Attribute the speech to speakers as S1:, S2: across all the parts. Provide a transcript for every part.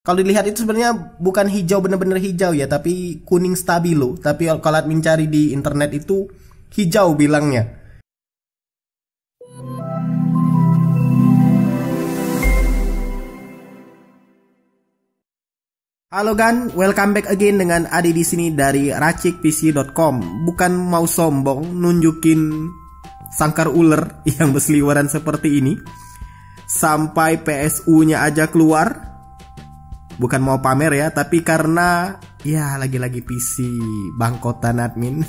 S1: Kalau dilihat itu sebenarnya bukan hijau bener-bener hijau ya, tapi kuning stabilo. Tapi kalau admin cari di internet itu hijau bilangnya. Halo Gan, welcome back again dengan Adi di sini dari racikpc.com. Bukan mau sombong nunjukin sangkar ular yang berseliweran seperti ini. Sampai PSU-nya aja keluar. Bukan mau pamer ya, tapi karena ya lagi-lagi PC bangkotan admin.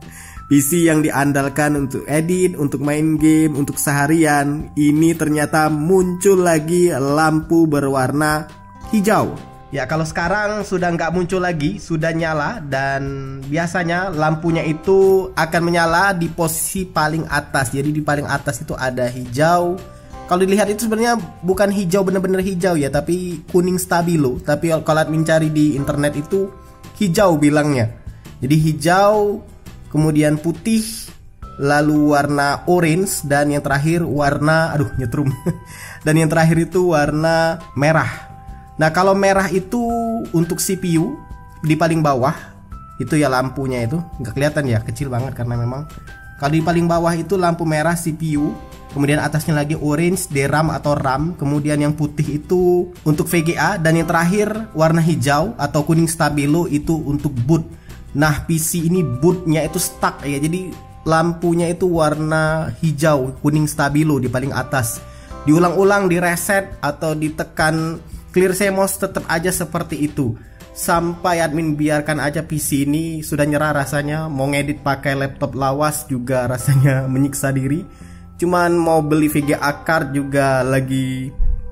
S1: PC yang diandalkan untuk edit, untuk main game, untuk seharian. Ini ternyata muncul lagi lampu berwarna hijau. Ya kalau sekarang sudah nggak muncul lagi, sudah nyala. Dan biasanya lampunya itu akan menyala di posisi paling atas. Jadi di paling atas itu ada hijau. Kalau dilihat itu sebenarnya bukan hijau bener-bener hijau ya, tapi kuning stabilo. Tapi kalau admin cari di internet itu hijau bilangnya. Jadi hijau, kemudian putih, lalu warna orange, dan yang terakhir warna, nyetrum. Dan yang terakhir itu warna merah. Nah kalau merah itu untuk CPU di paling bawah, itu ya lampunya itu nggak kelihatan ya, kecil banget karena memang. Kalau di paling bawah itu lampu merah CPU. Kemudian atasnya lagi orange, DRAM atau RAM. Kemudian yang putih itu untuk VGA. Dan yang terakhir warna hijau atau kuning stabilo itu untuk boot. Nah PC ini bootnya itu stuck ya. Jadi lampunya itu warna hijau, kuning stabilo di paling atas. Diulang-ulang, di reset atau ditekan clear CMOS tetap aja seperti itu. Sampai admin biarkan aja PC ini sudah nyerah rasanya. Mau ngedit pakai laptop lawas juga rasanya menyiksa diri. Cuman mau beli VGA card juga lagi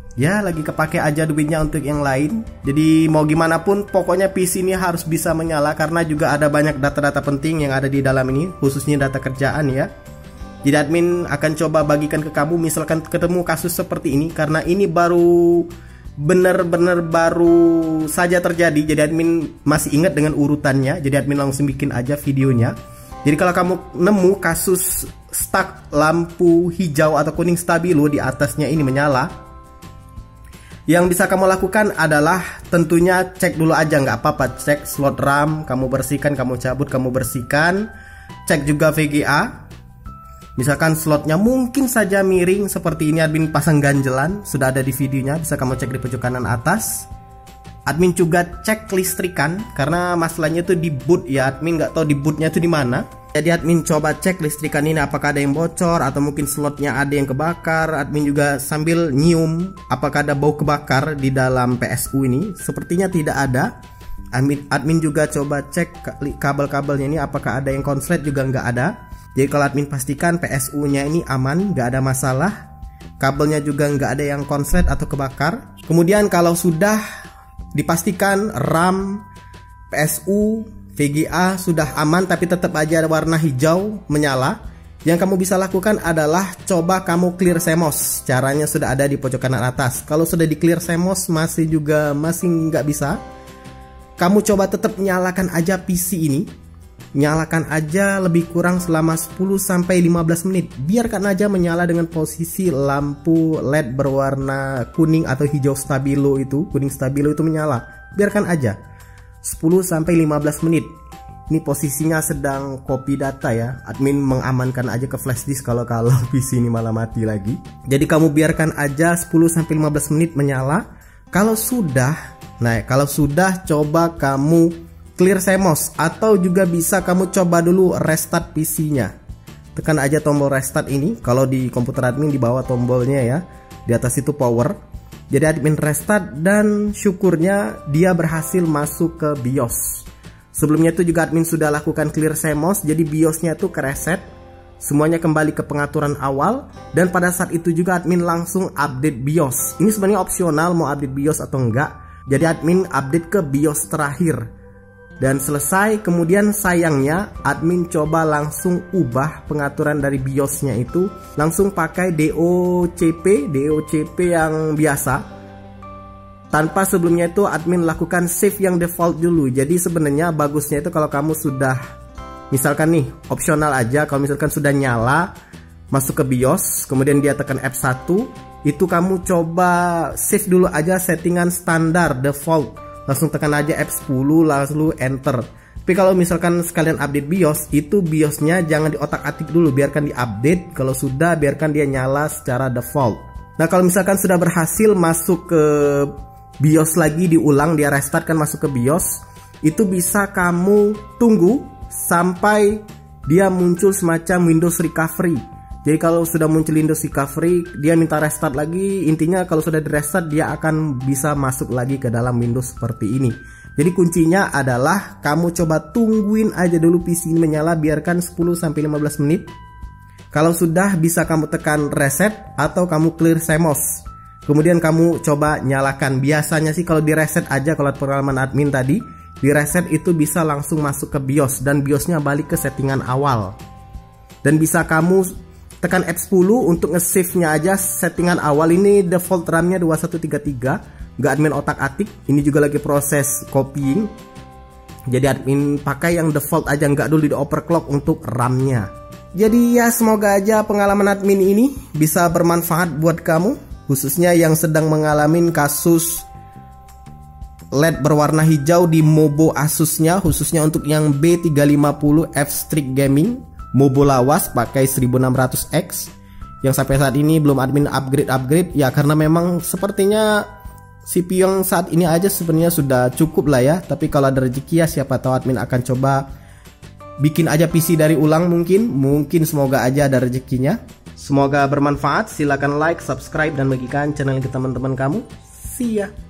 S1: kepake aja duitnya untuk yang lain. Jadi mau gimana pun pokoknya PC ini harus bisa menyala, karena juga ada banyak data-data penting yang ada di dalam ini, khususnya data kerjaan ya. Jadi admin akan coba bagikan ke kamu misalkan ketemu kasus seperti ini, karena ini baru bener-bener baru saja terjadi. Jadi admin masih ingat dengan urutannya. Jadi admin langsung bikin aja videonya. Jadi kalau kamu nemu kasus stuck lampu hijau atau kuning stabilo di atasnya ini menyala, yang bisa kamu lakukan adalah tentunya cek dulu aja, nggak apa-apa. Cek slot RAM, kamu bersihkan, kamu cabut, kamu bersihkan. Cek juga VGA. Misalkan slotnya mungkin saja miring seperti ini, admin pasang ganjelan, sudah ada di videonya, bisa kamu cek di pojok kanan atas. Admin juga cek listrikan, karena masalahnya itu di boot ya, admin nggak tahu di bootnya itu di mana. Jadi admin coba cek listrikan ini apakah ada yang bocor atau mungkin slotnya ada yang kebakar. Admin juga sambil nyium apakah ada bau kebakar di dalam PSU ini. Sepertinya tidak ada. Admin juga coba cek kabel-kabelnya ini apakah ada yang konslet, juga nggak ada. Jadi kalau admin pastikan PSU-nya ini aman, nggak ada masalah. Kabelnya juga nggak ada yang konslet atau kebakar. Kemudian kalau sudah dipastikan RAM, PSU, VGA sudah aman tapi tetap aja warna hijau menyala, yang kamu bisa lakukan adalah coba kamu clear CMOS. Caranya sudah ada di pojok kanan atas. Kalau sudah di clear CMOS masih nggak bisa, kamu coba tetap nyalakan aja PC ini. Nyalakan aja lebih kurang selama 10-15 menit. Biarkan aja menyala dengan posisi lampu LED berwarna kuning atau hijau stabilo itu, kuning stabilo itu menyala. Biarkan aja 10-15 menit. Ini posisinya sedang copy data ya. Admin mengamankan aja ke flash disk kalau PC ini malah mati lagi. Jadi kamu biarkan aja 10-15 menit menyala. Kalau sudah coba kamu clear CMOS, atau juga bisa kamu coba dulu restart PC-nya. Tekan aja tombol restart ini. Kalau di komputer admin di bawah tombolnya ya, di atas itu power. Jadi admin restart dan syukurnya dia berhasil masuk ke BIOS. Sebelumnya itu juga admin sudah lakukan clear CMOS, jadi BIOS-nya itu kereset. Semuanya kembali ke pengaturan awal, dan pada saat itu juga admin langsung update BIOS. Ini sebenarnya opsional mau update BIOS atau enggak. Jadi admin update ke BIOS terakhir. Dan selesai, kemudian sayangnya admin coba langsung ubah pengaturan dari BIOS-nya itu, langsung pakai DOCP yang biasa. Tanpa sebelumnya itu admin lakukan save yang default dulu. Jadi sebenarnya bagusnya itu kalau kamu sudah, misalkan nih, opsional aja, kalau misalkan sudah nyala, masuk ke BIOS, kemudian dia tekan F1, itu kamu coba save dulu aja settingan standar default, langsung tekan aja F10 lalu enter. Tapi kalau misalkan sekalian update BIOS, itu BIOSnya jangan diotak-atik dulu, biarkan diupdate. Kalau sudah, biarkan dia nyala secara default. Nah, kalau misalkan sudah berhasil masuk ke BIOS lagi, diulang, dia restart kan masuk ke BIOS, itu bisa kamu tunggu sampai dia muncul semacam Windows Recovery. Jadi kalau sudah muncul Windows Recovery, dia minta restart lagi. Intinya kalau sudah di restart, dia akan bisa masuk lagi ke dalam Windows seperti ini. Jadi kuncinya adalah kamu coba tungguin aja dulu PC ini menyala, biarkan 10-15 menit. Kalau sudah, bisa kamu tekan reset atau kamu clear CMOS. Kemudian kamu coba nyalakan. Biasanya sih kalau di reset aja, kalau pengalaman admin tadi, di reset itu bisa langsung masuk ke BIOS dan BIOSnya balik ke settingan awal. Dan bisa kamu tekan F10 untuk nge-save-nya aja settingan awal. Ini default RAM-nya 2133. Gak admin otak-atik, ini juga lagi proses copying. Jadi admin pakai yang default aja, nggak dulu di overclock untuk RAM-nya. Jadi ya semoga aja pengalaman admin ini bisa bermanfaat buat kamu, khususnya yang sedang mengalami kasus LED berwarna hijau di Mobo Asusnya, khususnya untuk yang B350 F-Strix Gaming Mobo lawas pakai 1600X yang sampai saat ini belum admin upgrade ya, karena memang sepertinya CPU yang saat ini aja sebenarnya sudah cukup lah ya. Tapi kalau ada rezeki ya siapa tahu admin akan coba bikin aja PC dari ulang, mungkin semoga aja ada rezekinya. Semoga bermanfaat. Silakan like, subscribe dan bagikan channel ke teman-teman kamu. See ya.